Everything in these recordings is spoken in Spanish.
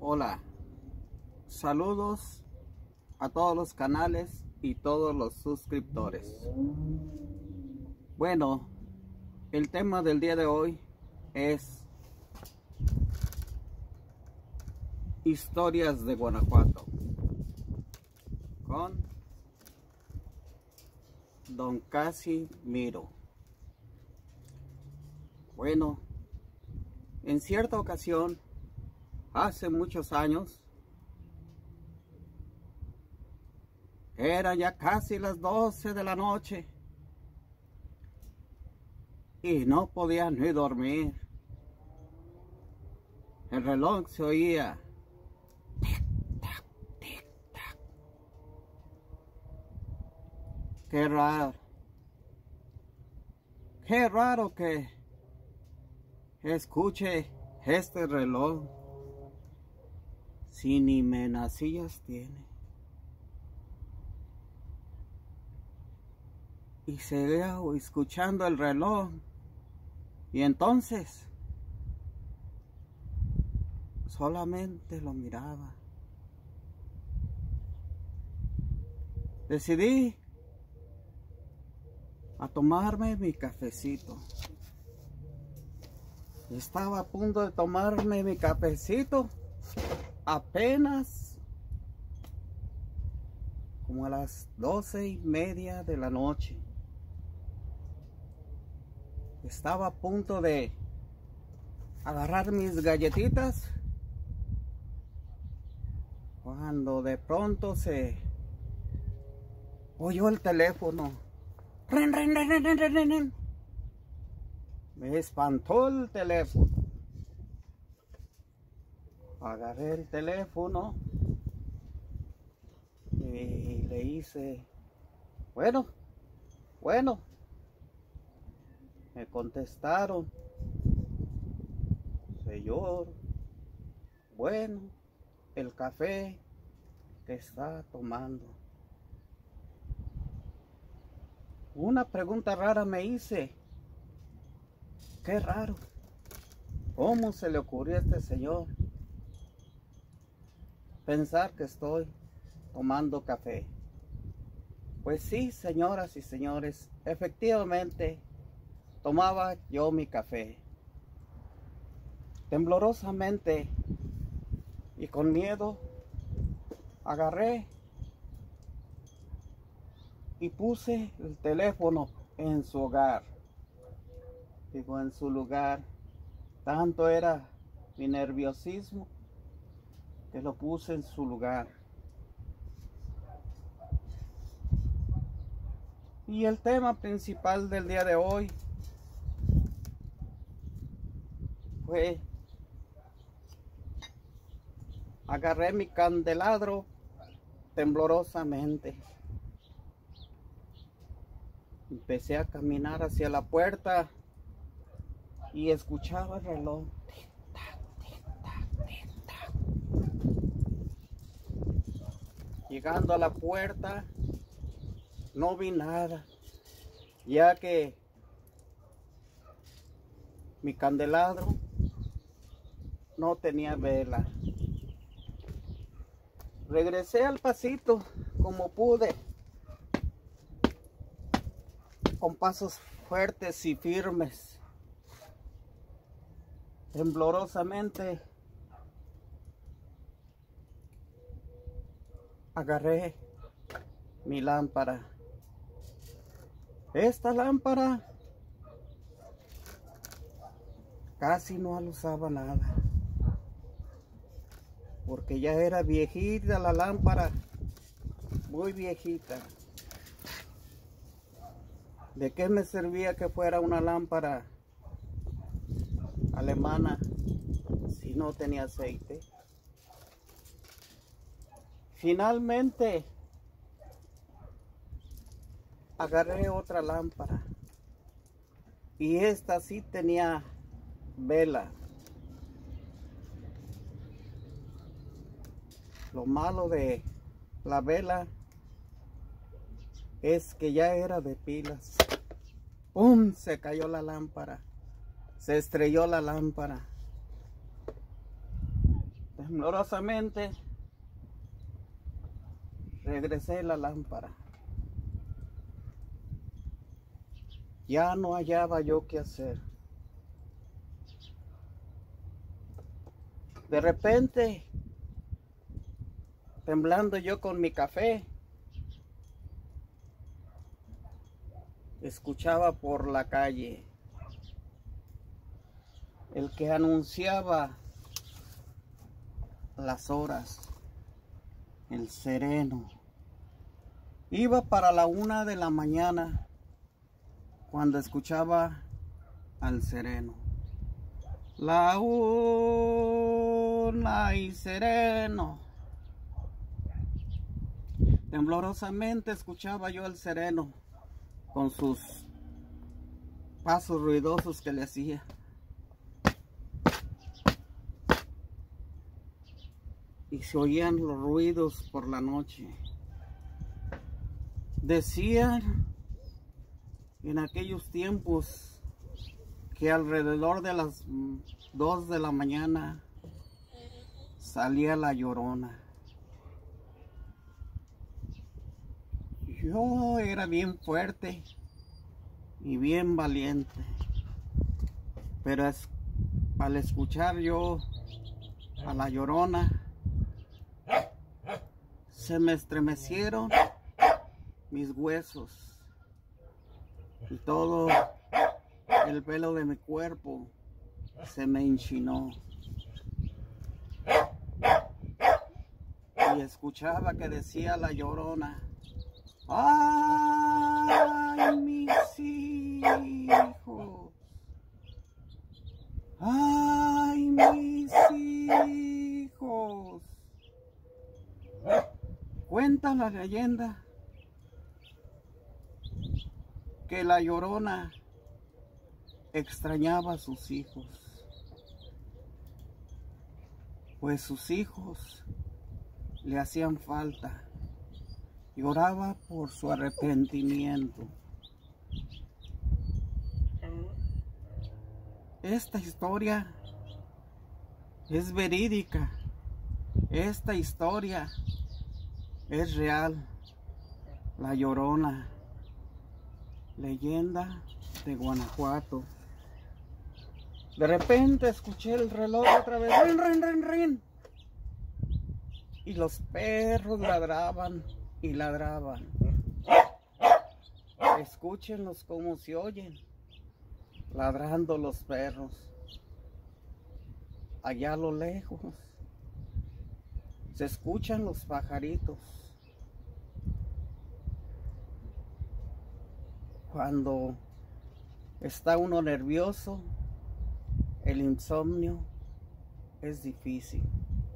Hola, saludos a todos los canales y todos los suscriptores. Bueno, el tema del día de hoy es historias de Guanajuato con Don Casimiro. Bueno, en cierta ocasión, hace muchos años, eran ya casi las 12 de la noche y no podía ni dormir. El reloj se oía tic-tac, tic-tac. Qué raro que escuche este reloj si ni manecillas tiene. Y seguía escuchando el reloj. Y entonces solamente lo miraba. Decidí a tomarme mi cafecito. Estaba a punto de tomarme mi cafecito apenas como a las 12:30 de la noche. Estaba a punto de agarrar mis galletitas cuando de pronto se oyó el teléfono. ¡Rin, rin, rin, rin, rin, rin, rin! Me espantó el teléfono. Agarré el teléfono y le hice, bueno. Me contestaron, señor, bueno, el café que está tomando. Una pregunta rara me hice. Qué raro. ¿Cómo se le ocurrió a este señor pensar que estoy tomando café? Pues sí, señoras y señores, efectivamente tomaba yo mi café. Temblorosamente y con miedo agarré y puse el teléfono en su hogar. Digo, en su lugar. Tanto era mi nerviosismo que lo puse en su lugar. Y el tema principal del día de hoy fue: agarré mi candelabro temblorosamente. Empecé a caminar hacia la puerta y escuchaba el reloj. Tic tac, tic tac, tic tac. Llegando a la puerta, no vi nada, ya que mi candelabro no tenía vela. Regresé al pasito como pude, con pasos fuertes y firmes. Temblorosamente agarré mi lámpara. Esta lámpara casi no usaba nada, porque ya era viejita la lámpara, muy viejita. ¿De qué me servía que fuera una lámpara alemana si no tenía aceite? Finalmente agarré otra lámpara y esta sí tenía vela. Lo malo de la vela es que ya era de pilas. ¡Pum! Se cayó la lámpara. Se estrelló la lámpara. Temblorosamente regresé la lámpara. Ya no hallaba yo qué hacer. De repente, temblando yo con mi café, escuchaba por la calle el que anunciaba las horas, el sereno. Iba para la 1 de la mañana cuando escuchaba al sereno. La 1 y sereno. Temblorosamente escuchaba yo al sereno con sus pasos ruidosos que le hacía. Y se oían los ruidos por la noche. Decían en aquellos tiempos que alrededor de las 2 de la mañana salía la Llorona. Yo era bien fuerte y bien valiente, pero al escuchar yo a la Llorona, se me estremecieron mis huesos y todo el pelo de mi cuerpo se me enchinó. Y escuchaba que decía la Llorona: ¡ay, mis hijos! ¡Ay, mis hijos! Cuenta la leyenda que la Llorona extrañaba a sus hijos, pues sus hijos le hacían falta. Lloraba por su arrepentimiento. Esta historia es verídica. Esta historia es real. La Llorona, leyenda de Guanajuato. De repente escuché el reloj otra vez. ¡Rin, rin, rin, rin! Y los perros ladraban y ladraban. Escúchenlos cómo se oyen, ladrando los perros. Allá a lo lejos se escuchan los pajaritos. Cuando está uno nervioso, el insomnio es difícil.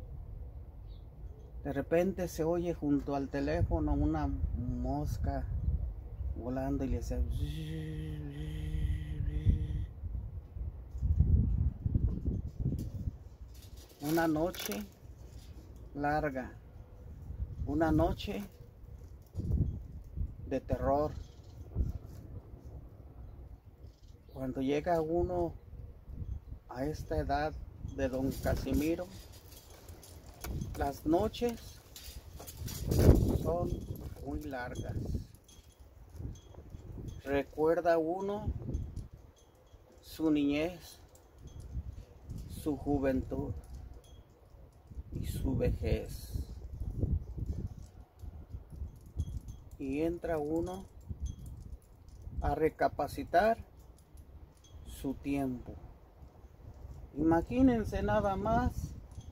De repente se oye junto al teléfono una mosca volando y le hace... Una noche larga, una noche de terror. Cuando llega uno a esta edad de don Casimiro, las noches son muy largas. Recuerda uno su niñez, su juventud y su vejez. Y entra uno a recapacitar su tiempo. Imagínense nada más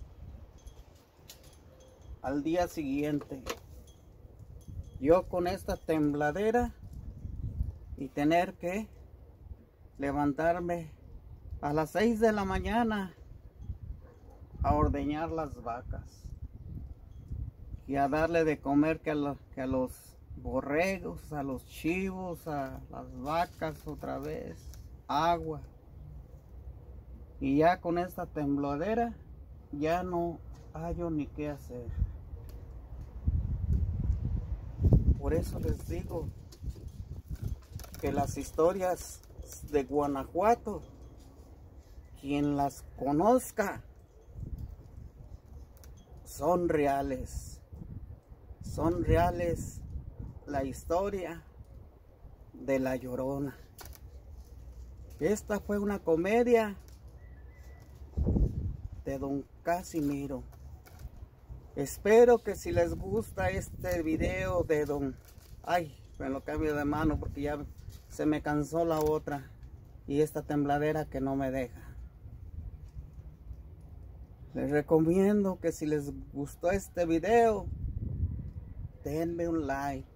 al día siguiente, yo con esta tembladera y tener que levantarme a las 6 de la mañana a ordeñar las vacas y a darle de comer que a los borregos, a los chivos, a las vacas otra vez, agua. Y ya con esta tembladera ya no hallo ni qué hacer. Por eso les digo que las historias de Guanajuato, quien las conozca, son reales. Son reales la historia de La Llorona. Esta fue una comedia de Don Casimiro. Espero que si les gusta este video de Don... Ay, me lo cambio de mano porque ya se me cansó la otra. Y esta tembladera que no me deja. Les recomiendo que si les gustó este video, denme un like.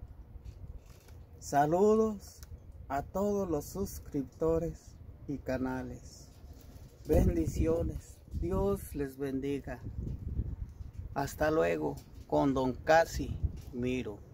Saludos a todos los suscriptores y canales. Bendiciones. Dios les bendiga. Hasta luego con Don Casimiro.